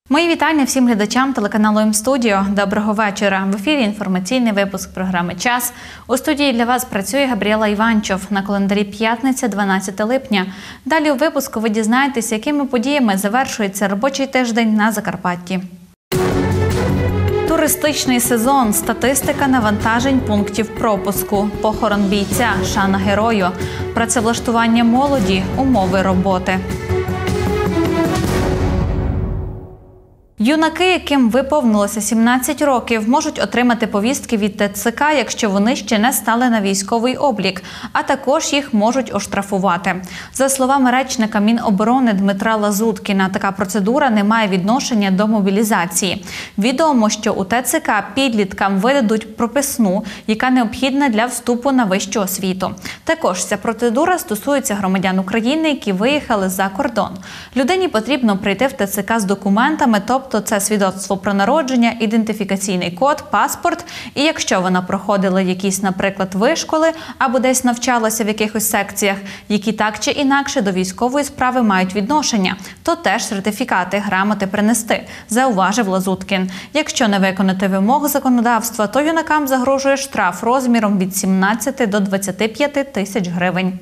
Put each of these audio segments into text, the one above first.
Мої вітання всім глядачам телеканалу М-студіо. Доброго вечора. В ефірі інформаційний випуск програми «Час». У студії для вас працює Габріела Іванчов. На календарі п'ятниця, 12 липня. Далі у випуску ви дізнаєтесь, якими подіями завершується робочий тиждень на Закарпатті. Туристичний сезон, статистика навантажень пунктів пропуску, похорон бійця, шана герою, працевлаштування молоді, умови роботи. Юнаки, яким виповнилося 17 років, можуть отримати повістки від ТЦК, якщо вони ще не стали на військовий облік, а також їх можуть оштрафувати. За словами речника Міноборони Дмитра Лазуткіна, така процедура не має відношення до мобілізації. Відомо, що у ТЦК підліткам видадуть прописну, яка необхідна для вступу на вищу освіту. Також ця процедура стосується громадян України, які виїхали за кордон. Людині потрібно прийти в ТЦК з документами, тобто це свідоцтво про народження, ідентифікаційний код, паспорт. І якщо вона проходила якісь, наприклад, вишколи або десь навчалася в якихось секціях, які так чи інакше до військової справи мають відношення, то теж сертифікати, грамоти принести, зауважив Лазуткін. Якщо не виконати вимог законодавства, то юнакам загрожує штраф розміром від 17 до 25 тисяч гривень.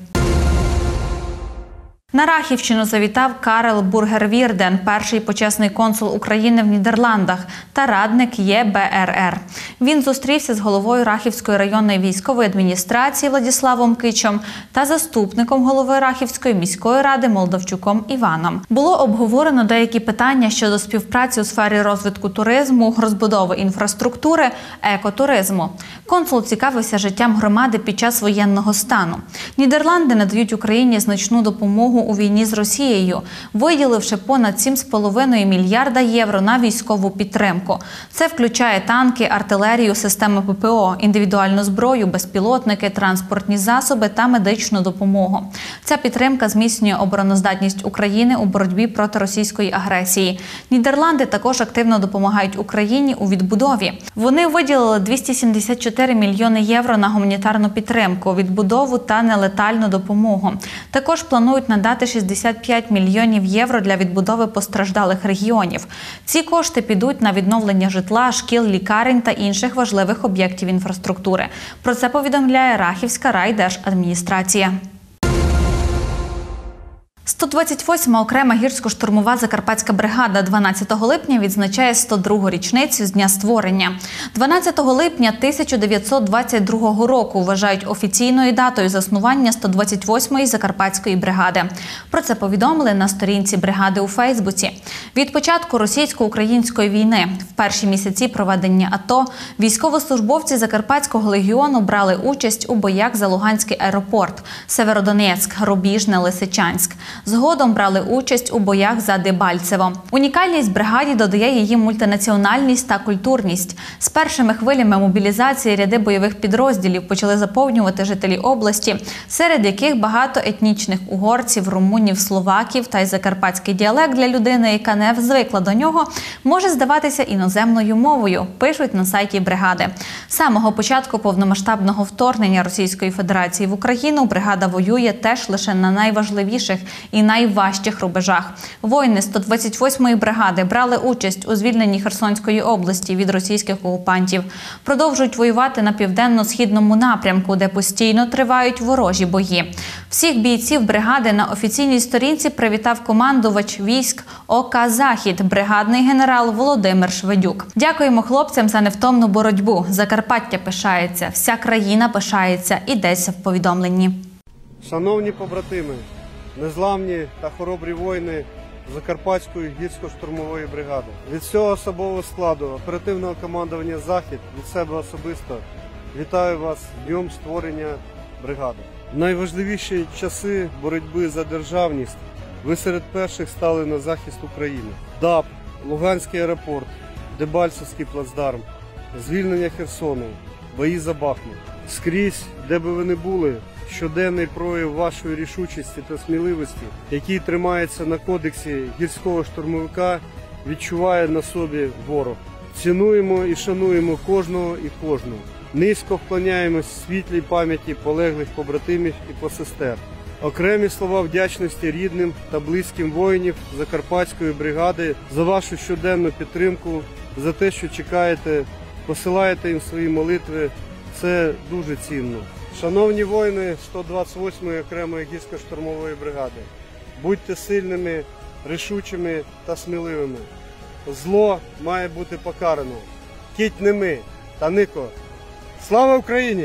На Рахівщину завітав Карел Бургер-Вірден, перший почесний консул України в Нідерландах та радник ЄБРР. Він зустрівся з головою Рахівської районної військової адміністрації Владіславом Кичем та заступником голови Рахівської міської ради Молдавчуком Іваном. Було обговорено деякі питання щодо співпраці у сфері розвитку туризму, розбудови інфраструктури, екотуризму. Консул цікавився життям громади під час воєнного стану. Нідерланди надають Україні значну допомогу у війні з Росією, виділивши понад 7,5 мільярда євро на військову підтримку. Це включає танки, артилерію, системи ППО, індивідуальну зброю, безпілотники, транспортні засоби та медичну допомогу. Ця підтримка зміцнює обороноздатність України у боротьбі проти російської агресії. Нідерланди також активно допомагають Україні у відбудові. Вони виділили 274 мільйони євро на гуманітарну підтримку, відбудову та нелетальну допомогу. Також планують надати 65 мільйонів євро для відбудови постраждалих регіонів. Ці кошти підуть на відновлення житла, шкіл, лікарень та інших важливих об'єктів інфраструктури. Про це повідомляє Рахівська райдержадміністрація. 128-ма окрема гірсько-штурмова Закарпатська бригада 12 липня відзначає 102-гу річницю з дня створення. 12 липня 1922 року вважають офіційною датою заснування 128-ї Закарпатської бригади. Про це повідомили на сторінці бригади у Фейсбуці. Від початку російсько-української війни, в перші місяці проведення АТО, військовослужбовці Закарпатського легіону брали участь у боях за Луганський аеропорт, Северодонецьк, Рубіжне, Лисичанськ. Згодом брали участь у боях за Дебальцево. Унікальність бригаді додає її мультинаціональність та культурність. З першими хвилями мобілізації ряди бойових підрозділів почали заповнювати жителі області, серед яких багато етнічних угорців, румунів, словаків та й закарпатський діалект для людини, яка не звикла до нього, може здаватися іноземною мовою, пишуть на сайті бригади. З самого початку повномасштабного вторгнення Російської Федерації в Україну бригада воює теж лише на найважливіших і найважчих рубежах. Воїни 128-ї бригади брали участь у звільненні Херсонської області від російських окупантів. Продовжують воювати на південно-східному напрямку, де постійно тривають ворожі бої. Всіх бійців бригади на офіційній сторінці привітав командувач військ ОК «Захід», бригадний генерал Володимир Шведюк. Дякуємо хлопцям за невтомну боротьбу. Закарпаття пишається, вся країна пишається, йдеться в повідомленні. Шановні побратими, незламні та хоробрі воїни Закарпатської гірсько-штурмової бригади. Від всього особового складу оперативного командування «Захід», від себе особисто вітаю вас з днем створення бригади. В найважливіші часи боротьби за державність ви серед перших стали на захист України. ДАП, Луганський аеропорт, Дебальцевський плацдарм, звільнення Херсону, бої за Бахмут. Скрізь, де би ви не були, щоденний прояв вашої рішучості та сміливості, який тримається на кодексі гірського штурмовика, відчуває на собі ворог. Цінуємо і шануємо кожного і кожну. Низько вклоняємось світлій пам'яті полеглих побратимів і посестер. Окремі слова вдячності рідним та близьким воїнів Закарпатської бригади за вашу щоденну підтримку, за те, що чекаєте, посилаєте їм свої молитви. Це дуже цінно. Шановні воїни 128-ї окремої гірсько-штурмової бригади, будьте сильними, рішучими та сміливими. Зло має бути покарано. Кіть не ми, та нико. Слава Україні!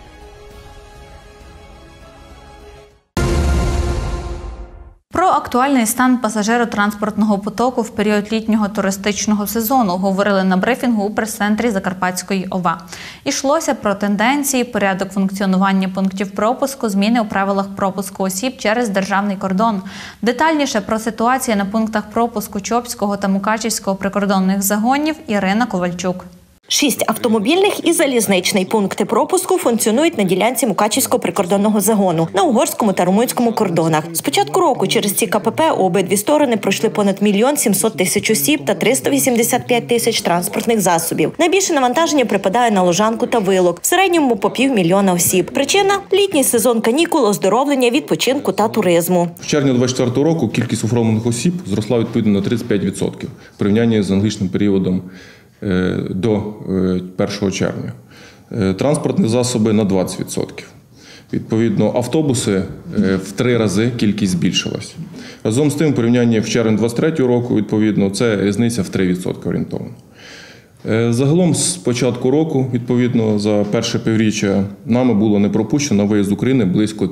Про актуальний стан пасажиротранспортного потоку в період літнього туристичного сезону говорили на брифінгу у прес-центрі Закарпатської ОВА. Ішлося про тенденції, порядок функціонування пунктів пропуску, зміни у правилах пропуску осіб через державний кордон. Детальніше про ситуацію на пунктах пропуску Чопського та Мукачівського прикордонних загонів Ірина Ковальчук. 6 автомобільних і залізничний пункти пропуску функціонують на ділянці Мукачівського прикордонного загону на угорському та румунському кордонах. З початку року через ці КПП у обидві сторони пройшли понад 1 700 000 осіб та 385 000 транспортних засобів. Найбільше навантаження припадає на Лужанку та Вилок, в середньому по 500 000 осіб. Причина – літній сезон канікул, оздоровлення, відпочинку та туризму. В червні 2024 року кількість оформлених осіб зросла відповідно на 35% в порівнянні з аналогічним періодом до 1 червня. Транспортні засоби на 20%. Відповідно, автобуси в 3 рази кількість збільшилась. Разом з тим, в порівнянні в червні 2023 року, відповідно, це різниця в 3% орієнтовно. Загалом з початку року, відповідно, за перше півріччя нами було не пропущено на виїзд з України близько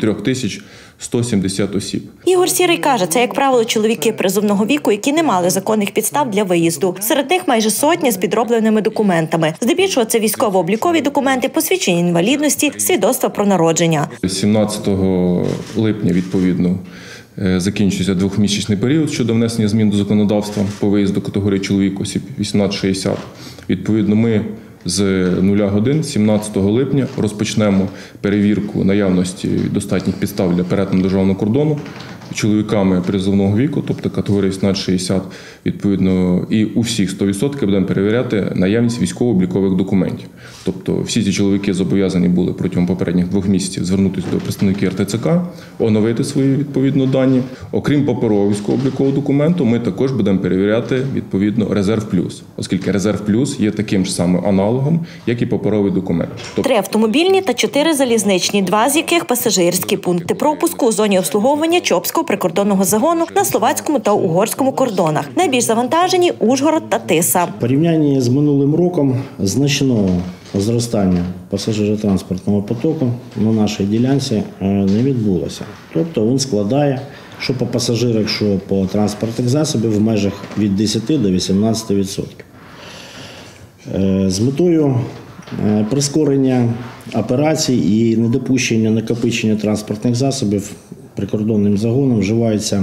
3170 осіб. Ігор Сірий каже, це, як правило, чоловіки призовного віку, які не мали законних підстав для виїзду. Серед них майже сотня з підробленими документами. Здебільшого це військово-облікові документи, посвідчення інвалідності, свідоцтва про народження. 17 липня, відповідно, закінчується 2-місячний період щодо внесення змін до законодавства по виїзду категорії чоловік осіб 18-60. Відповідно, ми з 0 годин 17 липня розпочнемо перевірку наявності достатніх підстав для перетину державного кордону чоловіками призовного віку, тобто категорії 18-60, відповідно, і у всіх 100% будемо перевіряти наявність військово-облікових документів. Тобто всі ці чоловіки зобов'язані були протягом попередніх 2 місяців звернутися до представників РТЦК, оновити свої відповідно дані. Окрім паперового військово-облікового документу, ми також будемо перевіряти відповідно резерв плюс, оскільки резерв плюс є таким ж самим аналогом, як і паперовий документ. 3 автомобільні та 4 залізничні, 2 з яких пасажирські пункти пропуску у зоні обслуговування Чопського прикордонного загону на словацькому та угорському кордонах. Найбільш завантажені – Ужгород та Тиса. В порівнянні з минулим роком значного зростання пасажиротранспортного потоку на нашій ділянці не відбулося. Тобто він складає, що по пасажирах, що по транспортних засобів, в межах від 10 до 18%. З метою прискорення операцій і недопущення накопичення транспортних засобів прикордонним загоном вживається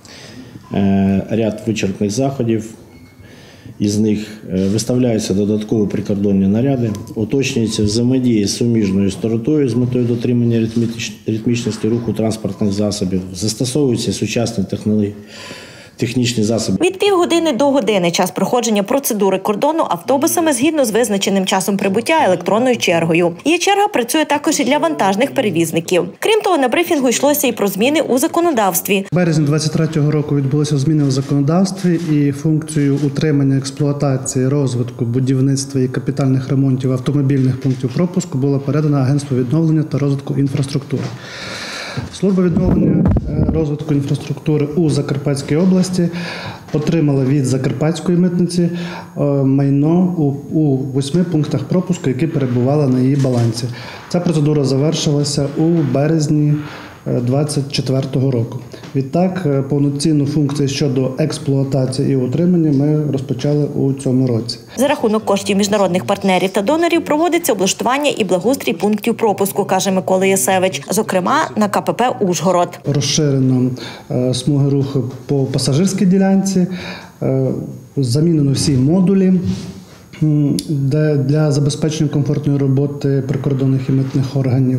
ряд вичерпних заходів. Із них виставляються додаткові прикордонні наряди, уточнюється взаємодія з суміжною стороною з метою дотримання ритмічності руху транспортних засобів, застосовуються сучасні технічні засоби. Від півгодини до години час проходження процедури кордону автобусами згідно з визначеним часом прибуття електронною чергою. Є черга працює також і для вантажних перевізників. Крім того, на брифінгу йшлося і про зміни у законодавстві. В березні 2023 року відбулися зміни у законодавстві і функцію утримання, експлуатації, розвитку, будівництва і капітальних ремонтів автомобільних пунктів пропуску було передано Агентству відновлення та розвитку інфраструктури. Служба відновлення розвитку інфраструктури у Закарпатській області отримала від Закарпатської митниці майно у 8 пунктах пропуску, які перебували на її балансі. Ця процедура завершилася у березні 2024 року. Відтак, повноцінну функцію щодо експлуатації і утримання ми розпочали у цьому році. За рахунок коштів міжнародних партнерів та донорів проводиться облаштування і благоустрій пунктів пропуску, каже Микола Ясевич, зокрема на КПП «Ужгород». Розширено смуги руху по пасажирській ділянці, замінено всі модулі, де для забезпечення комфортної роботи прикордонних і митних органів.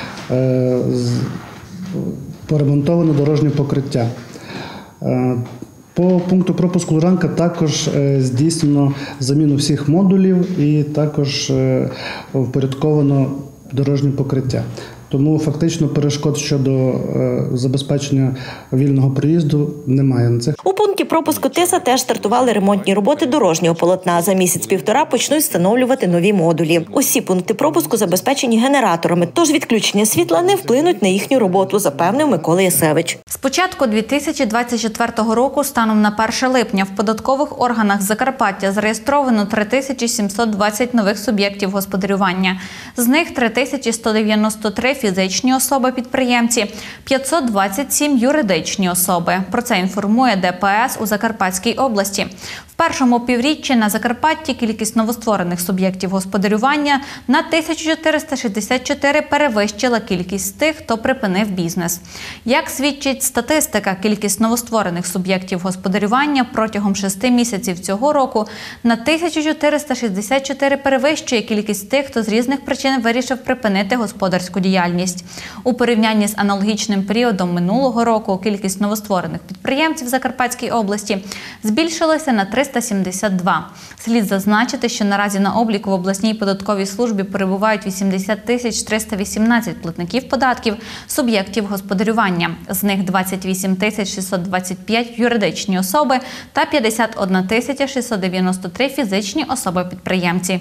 Поремонтовано дорожнє покриття. По пункту пропуску Лужанка також здійснено заміну всіх модулів і також впорядковано дорожнє покриття. Тому фактично перешкод щодо забезпечення вільного проїзду немає на цих. У пункті пропуску Тиса теж стартували ремонтні роботи дорожнього полотна. За місяць-півтора почнуть встановлювати нові модулі. Усі пункти пропуску забезпечені генераторами, тож відключення світла не вплинуть на їхню роботу, запевнив Микола Ясевич. З початку 2024 року станом на 1 липня в податкових органах Закарпаття зареєстровано 3720 нових суб'єктів господарювання. З них 3193 фізичні особи-підприємці, 527 юридичні особи. Про це інформує ДПС у Закарпатській області. В першому півріччі на Закарпатті кількість новостворених суб'єктів господарювання на 1464 перевищила кількість тих, хто припинив бізнес. Як свідчить статистика, кількість новостворених суб'єктів господарювання протягом 6 місяців цього року на 1464 перевищує кількість тих, хто з різних причин вирішив припинити господарську діяльність. У порівнянні з аналогічним періодом минулого року кількість новостворених підприємців в Закарпатській області збільшилася на 372. Слід зазначити, що наразі на обліку в обласній податковій службі перебувають 80 318 платників податків суб'єктів господарювання. З них 28 625 юридичні особи та 51 693 фізичні особи-підприємці.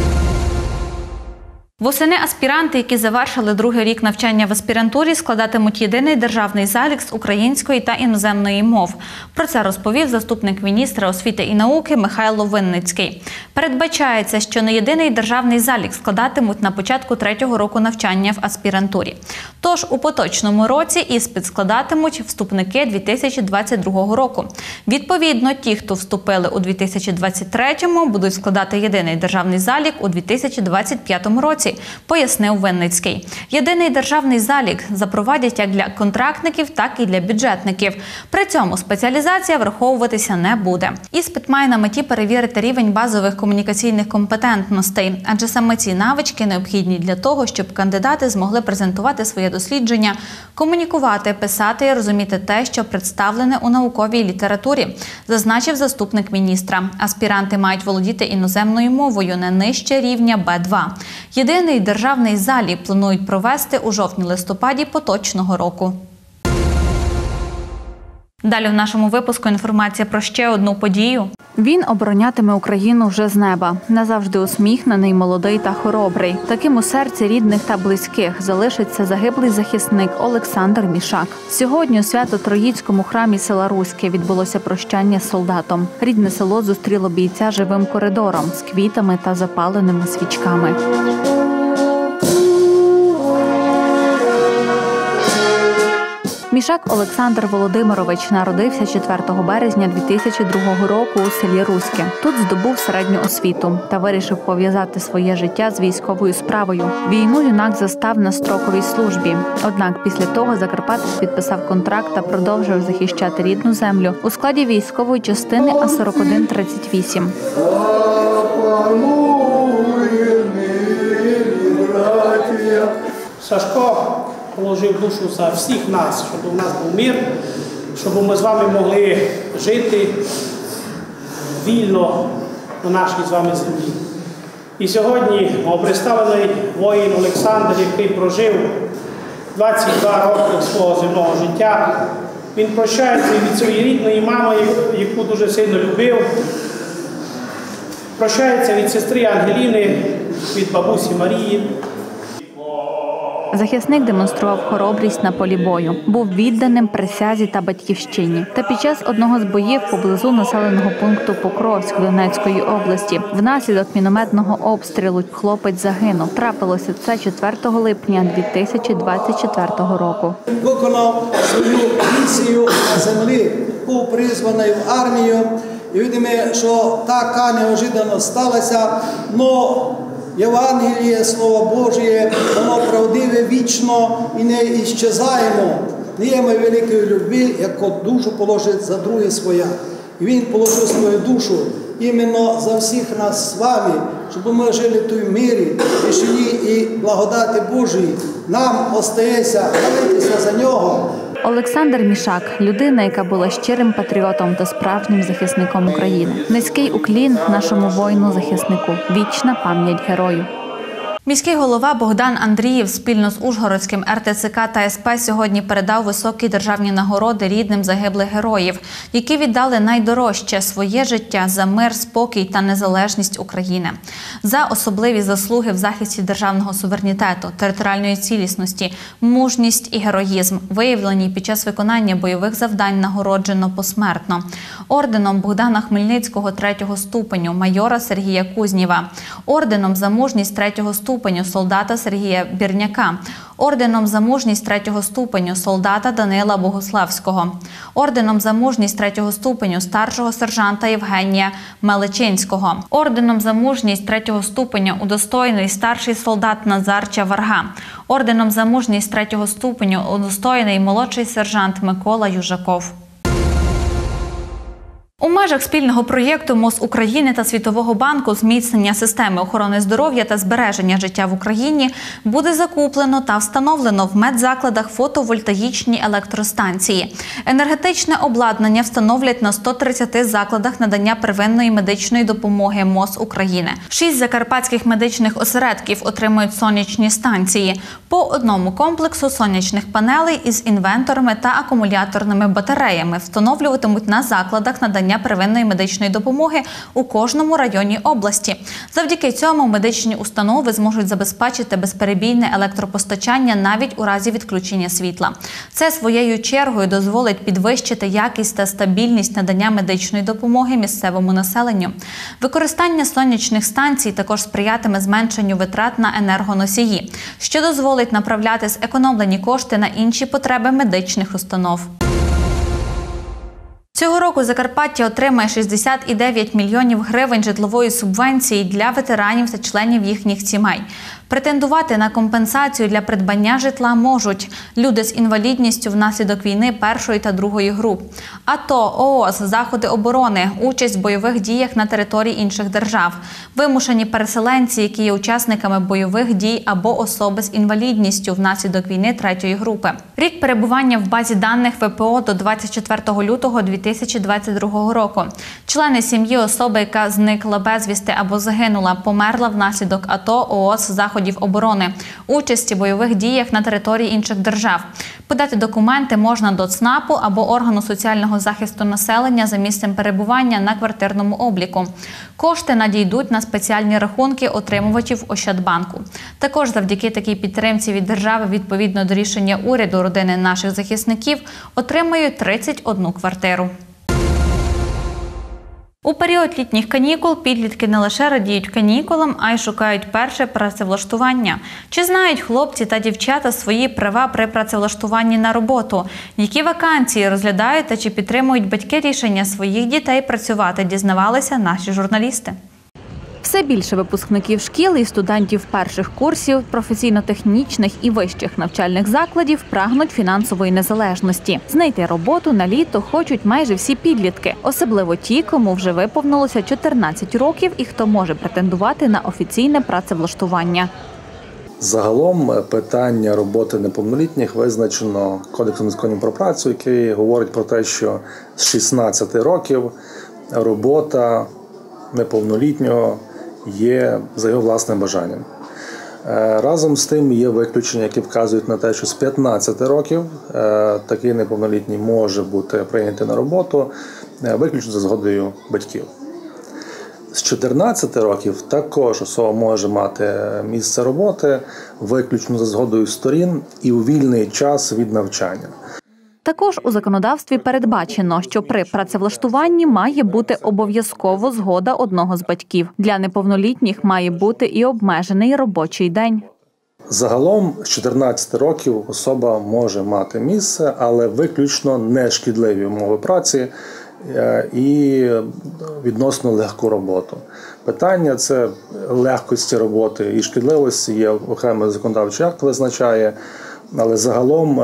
Восени аспіранти, які завершили другий рік навчання в аспірантурі, складатимуть єдиний державний залік з української та іноземної мов. Про це розповів заступник міністра освіти і науки Михайло Винницький. Передбачається, що не єдиний державний залік складатимуть на початку 3-го року навчання в аспірантурі. Тож у поточному році іспит складатимуть вступники 2022 року. Відповідно, ті, хто вступили у 2023-му, будуть складати єдиний державний залік у 2025 році, пояснив Винницький. Єдиний державний залік запровадять як для контрактників, так і для бюджетників. При цьому спеціалізація враховуватися не буде. Іспит має на меті перевірити рівень базових комунікаційних компетентностей, адже саме ці навички необхідні для того, щоб кандидати змогли презентувати своє дослідження, комунікувати, писати і розуміти те, що представлене у науковій літературі, зазначив заступник міністра. Аспіранти мають володіти іноземною мовою не нижче рівня Б2. Єдиний державний залік планують провести у жовтні-листопаді поточного року. Далі в нашому випуску інформація про ще одну подію. Він оборонятиме Україну вже з неба. Назавжди усміхнений, молодий та хоробрий. Таким у серці рідних та близьких залишиться загиблий захисник Олександр Мішак. Сьогодні у Свято-Троїцькому храмі села Руське відбулося прощання з солдатом. Рідне село зустріло бійця живим коридором з квітами та запаленими свічками. Мішак Олександр Володимирович народився 4 березня 2002 року у селі Руське. Тут здобув середню освіту та вирішив пов'язати своє життя з військовою справою. Війну юнак застав на строковій службі. Однак після того закарпатець підписав контракт та продовжив захищати рідну землю у складі військової частини А4138. Сашко положив душу за всіх нас, щоб у нас був мир, щоб ми з вами могли жити вільно на нашій з вами землі. І сьогодні представлений воїн Олександр, який прожив 22 роки свого земного життя, він прощається від своєї рідної мами, яку дуже сильно любив, прощається від сестри Ангеліни, від бабусі Марії. Захисник демонстрував хоробрість на полі бою, був відданим присязі та батьківщині. Та під час одного з боїв поблизу населеного пункту Покровськ Донецької області внаслідок мінометного обстрілу хлопець загинув. Трапилося це 4 липня 2024 року. Виконав свою місію на землі, був призваний в армію. І видимо, що така неожиданно сталася, но Євангеліє, Слово Божє, воно правдиве, вічно і не іщезаємо. Не є ми великої любві, як душу положить за друге своя. І Він положив свою душу іменно за всіх нас з вами, щоб ми жили в той мирі, тишині і благодаті Божої. Нам остається молитися за нього. Олександр Мішак – людина, яка була щирим патріотом та справжнім захисником України. Низький уклін нашому воїну-захиснику. Вічна пам'ять герою. Міський голова Богдан Андрієв спільно з Ужгородським РТЦК та СП сьогодні передав високі державні нагороди рідним загиблих героїв, які віддали найдорожче – своє життя за мир, спокій та незалежність України. За особливі заслуги в захисті державного суверенітету, територіальної цілісності, мужність і героїзм, виявлені під час виконання бойових завдань, нагороджено посмертно. Орденом Богдана Хмельницького 3-го ступеню, майора Сергія Кузнєва. Орденом за мужність 3-го ступеню солдата Сергія Бірняка. Орденом за мужність 3-го ступеню солдата Данила Богославського. Орденом за мужність 3-го ступеню старшого сержанта Євгенія Меличинського. Орденом за мужність 3-го ступеню удостоєний старший солдат Назар Чаварга. Орденом за мужність 3-го ступеню удостоєний молодший сержант Микола Южаков. У межах спільного проєкту МОЗ України та Світового банку «Зміцнення системи охорони здоров'я та збереження життя в Україні» буде закуплено та встановлено в медзакладах фотовольтаїчні електростанції. Енергетичне обладнання встановлять на 130 закладах надання первинної медичної допомоги МОЗ України. 6 закарпатських медичних осередків отримують сонячні станції. По одному комплексу сонячних панелей із інверторами та акумуляторними батареями встановлюватимуть на закладах надання первинної медичної допомоги у кожному районі області. Завдяки цьому медичні установи зможуть забезпечити безперебійне електропостачання навіть у разі відключення світла. Це своєю чергою дозволить підвищити якість та стабільність надання медичної допомоги місцевому населенню. Використання сонячних станцій також сприятиме зменшенню витрат на енергоносії, що дозволить направляти зекономлені кошти на інші потреби медичних установ. Цього року Закарпаття отримає 60,9 мільйонів гривень житлової субвенції для ветеранів та членів їхніх сімей. Претендувати на компенсацію для придбання житла можуть люди з інвалідністю внаслідок війни 1-ї та 2-ї груп, АТО, ООС, заходи оборони, участь в бойових діях на території інших держав, вимушені переселенці, які є учасниками бойових дій або особи з інвалідністю внаслідок війни 3-ї групи. Рік перебування в базі даних ВПО до 24 лютого 2022 року. Члени сім'ї особи, яка зникла безвісти або загинула, померла внаслідок АТО, ООС, заходів оборони, участі в бойових діях на території інших держав. Подати документи можна до ЦНАПу або органу соціального захисту населення за місцем перебування на квартирному обліку. Кошти надійдуть на спеціальні рахунки отримувачів Ощадбанку. Також завдяки такій підтримці від держави відповідно до рішення уряду родини наших захисників отримають 31 квартиру. У період літніх канікул підлітки не лише радіють канікулам, а й шукають перше працевлаштування. Чи знають хлопці та дівчата свої права при працевлаштуванні на роботу? Які вакансії розглядають та чи підтримують батьки рішення своїх дітей працювати, дізнавалися наші журналісти. Все більше випускників шкіл і студентів перших курсів, професійно-технічних і вищих навчальних закладів прагнуть фінансової незалежності. Знайти роботу на літо хочуть майже всі підлітки, особливо ті, кому вже виповнилося 14 років і хто може претендувати на офіційне працевлаштування. Загалом питання роботи неповнолітніх визначено Кодексом законів про працю, який говорить про те, що з 16 років робота неповнолітнього є за його власним бажанням. Разом з тим є виключення, які вказують на те, що з 15 років такий неповнолітній може бути прийнятий на роботу виключно за згодою батьків. З 14 років також особа може мати місце роботи виключно за згодою сторін і у вільний час від навчання. Також у законодавстві передбачено, що при працевлаштуванні має бути обов'язково згода одного з батьків. Для неповнолітніх має бути і обмежений робочий день. Загалом з 14 років особа може мати місце, але виключно не шкідливі умови праці і відносно легку роботу. Питання – це легкості роботи і шкідливості, є окремий законодавчий акт визначає, але загалом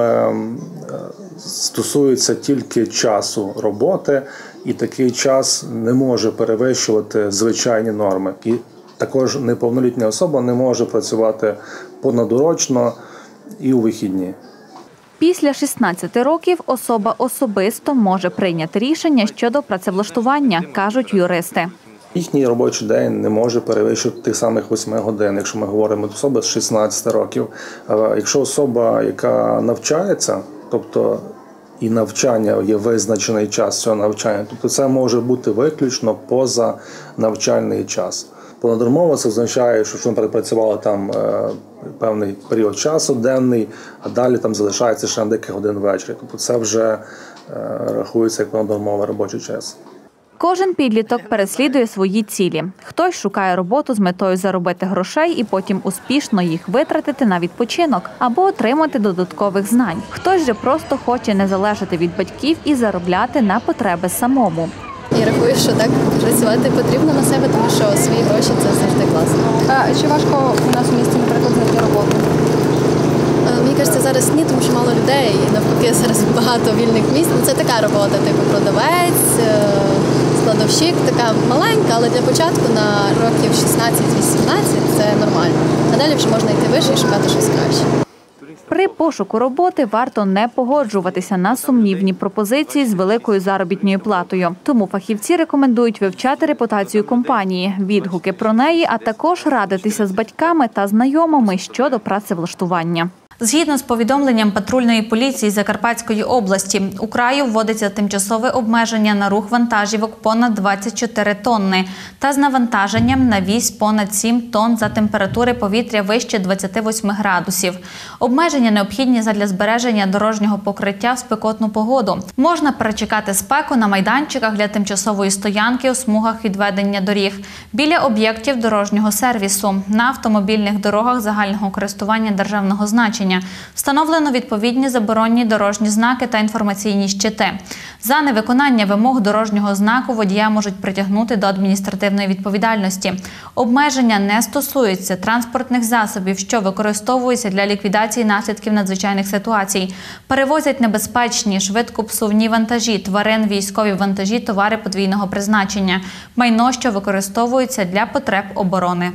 стосується тільки часу роботи, і такий час не може перевищувати звичайні норми. І також неповнолітня особа не може працювати понадурочно і у вихідні. Після 16 років особа особисто може прийняти рішення щодо працевлаштування, кажуть юристи. Їхній робочий день не може перевищувати тих самих 8 годин, якщо ми говоримо про особи з 16 років. Якщо особа, яка навчається, тобто і навчання є визначений час цього навчання, тобто це може бути виключно поза навчальний час. Понаднормово це означає, що вони працювали там певний період часу денний, а далі там залишається ще на декілька годин ввечері. Тобто це вже рахується як понаднормовий робочий час. Кожен підліток переслідує свої цілі. Хтось шукає роботу з метою заробити грошей і потім успішно їх витратити на відпочинок або отримати додаткових знань. Хтось же просто хоче не залежати від батьків і заробляти на потреби самому. Я рахую, що так працювати потрібно на себе, тому що свої гроші – це завжди класно. Чи важко у нас у місті, наприклад, знайти роботу? Мені кажеться, зараз ні, тому що мало людей, і навпаки зараз багато вільних місць. Це така робота, типу продавець, складовщик, така маленька, але для початку на років 16-18 це нормально. А далі вже можна йти вище і шукати щось краще. При пошуку роботи варто не погоджуватися на сумнівні пропозиції з великою заробітною платою. Тому фахівці рекомендують вивчати репутацію компанії, відгуки про неї, а також радитися з батьками та знайомими щодо працевлаштування. Згідно з повідомленням патрульної поліції Закарпатської області, у краю вводиться тимчасове обмеження на рух вантажівок понад 24 тонни та з навантаженням на вісь понад 7 тонн за температури повітря вище 28 градусів. Обмеження необхідні задля збереження дорожнього покриття в спекотну погоду. Можна перечекати спеку на майданчиках для тимчасової стоянки у смугах відведення доріг, біля об'єктів дорожнього сервісу, на автомобільних дорогах загального користування державного значення. Встановлено відповідні заборонні дорожні знаки та інформаційні щити. За невиконання вимог дорожнього знаку водія можуть притягнути до адміністративної відповідальності. Обмеження не стосуються транспортних засобів, що використовуються для ліквідації наслідків надзвичайних ситуацій. Перевозять небезпечні, швидкопсувні вантажі, тварин, військові вантажі, товари подвійного призначення, майно, що використовується для потреб оборони.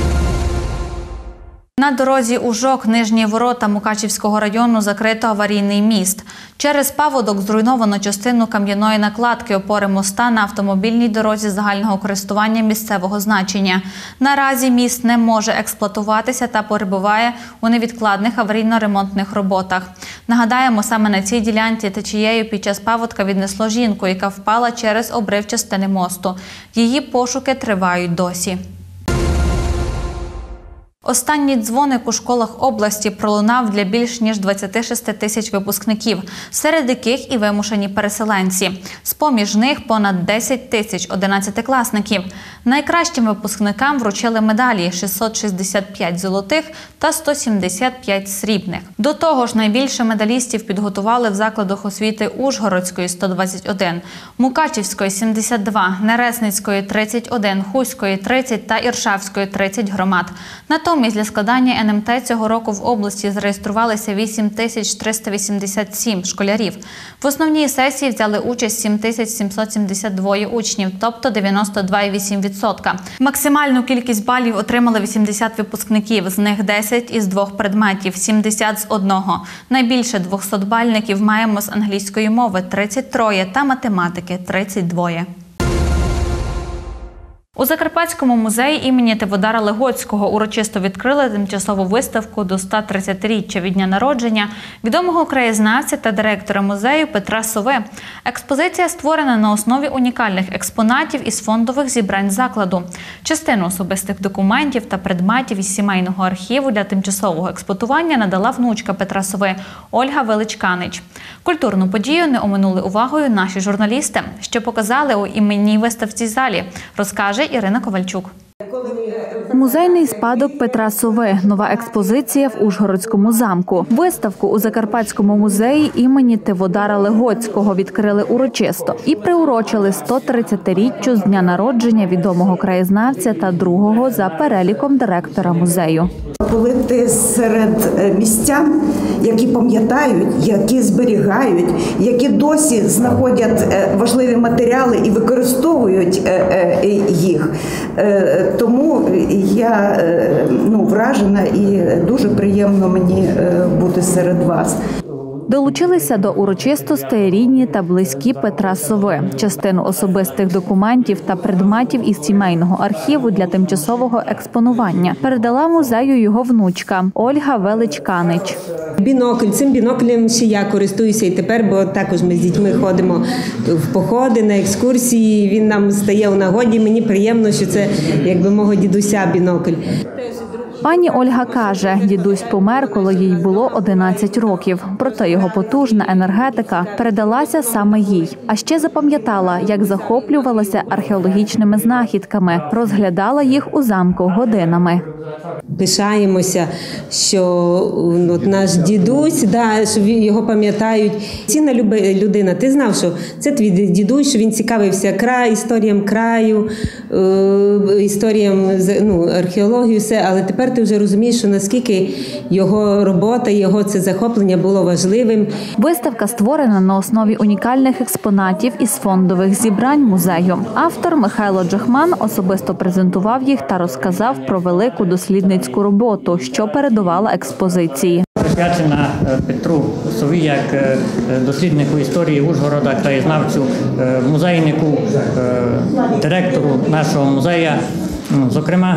На дорозі Ужок, Нижні Ворота Мукачівського району закрито аварійний міст. Через паводок зруйновано частину кам'яної накладки опори моста на автомобільній дорозі загального користування місцевого значення. Наразі міст не може експлуатуватися та перебуває у невідкладних аварійно-ремонтних роботах. Нагадаємо, саме на цій ділянці течією під час паводка віднесло жінку, яка впала через обрив частини мосту. Її пошуки тривають досі. Останній дзвоник у школах області пролунав для більш ніж 26 тисяч випускників, серед яких і вимушені переселенці. З-поміж них понад 10 тисяч 11-класників. Найкращим випускникам вручили медалі – 665 золотих та 175 срібних. До того ж, найбільше медалістів підготували в закладах освіти Ужгородської – 121, Мукачівської – 72, Нересницької – 31, Хуської – 30 та Іршавської – 30 громад. Натомість для складання НМТ цього року в області зареєструвалися 8387 школярів. В основній сесії взяли участь 7772 учнів, тобто 92,8%. Максимальну кількість балів отримали 80 випускників, з них 10 із 2 предметів, 70 з 1. Найбільше 200-бальників маємо з англійської мови – 33 та математики – 32. У Закарпатському музеї імені Тиводара Легоцького урочисто відкрили тимчасову виставку до 130-річчя від дня народження відомого краєзнавця та директора музею Петра Сови. Експозиція створена на основі унікальних експонатів із фондових зібрань закладу. Частину особистих документів та предметів із сімейного архіву для тимчасового експонування надала внучка Петра Сови Ольга Величканич. Культурну подію не оминули увагою наші журналісти, що показали у іменній виставці залі, розкаже Ірина Ковальчук. Музейний спадок Петра Сови. Нова експозиція в Ужгородському замку. Виставку у Закарпатському музеї імені Тиводара Легоцького відкрили урочисто і приурочили 130-річчю з дня народження відомого краєзнавця та другого за переліком директора музею. Коли ти серед містян, які пам'ятають, які зберігають, які досі знаходять важливі матеріали і використовують їх. Тому я вражена і дуже приємно мені бути серед вас. Долучилися до урочистостей рідні та близькі Петра Сови. Частину особистих документів та предметів із сімейного архіву для тимчасового експонування передала музею його внучка Ольга Величканич. Бінокль. Цим біноклем ще я користуюся і тепер, бо також ми з дітьми ходимо в походи, на екскурсії. Він нам стає у нагоді. Мені приємно, що це, якби, мого дідуся бінокль. Пані Ольга каже, дідусь помер, коли їй було 11 років. Проте його потужна енергетика передалася саме їй. А ще запам'ятала, як захоплювалася археологічними знахідками, розглядала їх у замку годинами. Пишаємося, що наш дідусь, що його пам'ятають. Цінна людина. Ти знав, що це твій дідусь, що він цікавився історіям краю, історіям, археологію, все. Але тепер ти вже розумієш, що наскільки його робота, його це захоплення було важливим. Виставка створена на основі унікальних експонатів із фондових зібрань музею. Автор Михайло Джахман особисто презентував їх та розказав про велику дослідницьку роботу, що передувала експозиції. Присвячена Петру Сові як досліднику історії Ужгорода, краєзнавцю, музейнику, директору нашого музею. Зокрема,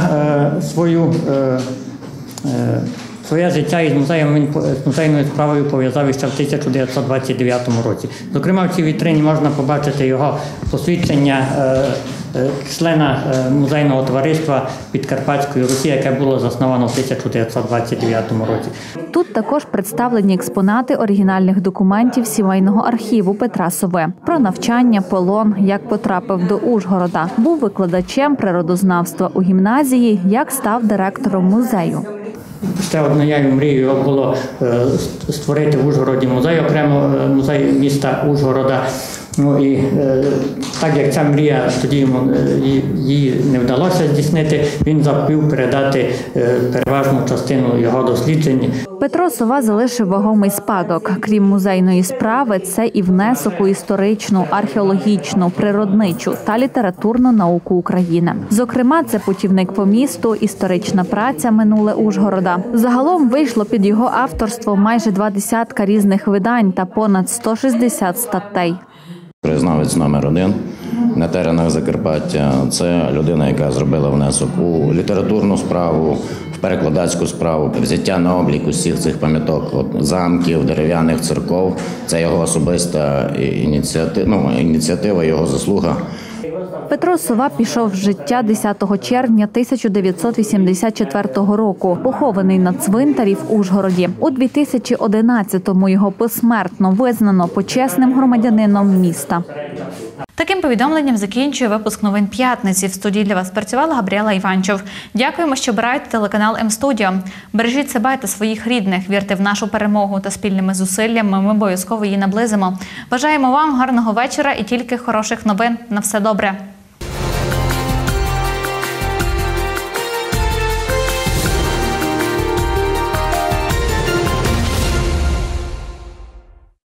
своє життя із музейною справою пов'язав ще в 1929 році. Зокрема, в цій вітрині можна побачити його посвідчення члена музейного товариства Підкарпатської Русі, яке було засновано в 1929 році. Тут також представлені експонати оригінальних документів сімейного архіву Петра Сови. Про навчання, полон, як потрапив до Ужгорода. Був викладачем природознавства у гімназії, як став директором музею. Ще однією мрією було створити в Ужгороді музей, окремо музей міста Ужгорода. І так як ця мрія тоді їй не вдалося здійснити, він захотів передати переважну частину його досліджень. Петро Сова залишив вагомий спадок. Крім музейної справи, це і внесок у історичну, археологічну, природничу та літературну науку України. Зокрема, це путівник по місту, історична праця «Минуле Ужгорода». Загалом вийшло під його авторство майже 20 різних видань та понад 160 статей. Краєзнавець номер 1 на теренах Закарпаття – це людина, яка зробила внесок у літературну справу, в перекладацьку справу, взяття на облік усіх цих пам'яток, замків, дерев'яних церков. Це його особиста ініціатива, його заслуга. Петро Сова пішов з життя 10 червня 1984 року, похований на цвинтарі в Ужгороді. У 2011-му його посмертно визнано почесним громадянином міста. Таким повідомленням закінчує випуск новин п'ятниці. В студії для вас працювала Габріела Іванчов. Дякуємо, що обираєте телеканал М-студіо. Бережіть себе та своїх рідних, вірте в нашу перемогу та спільними зусиллями ми обов'язково її наблизимо. Бажаємо вам гарного вечора і тільки хороших новин. На все добре.